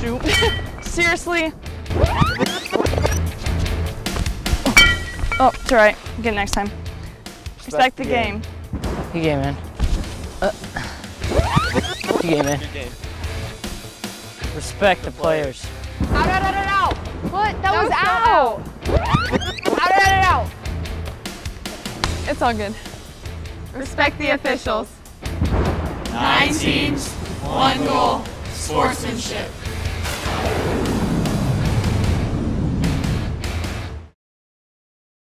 shoot. Seriously? Oh, it's alright. Get it next time. Respect the game. Good game, man. Good game, man. Good game. Respect the players. Out, out, out, out, out. What? That was out. Out, out, out, out. It's all good. Respect the officials. 9 teams, 1 goal, sportsmanship.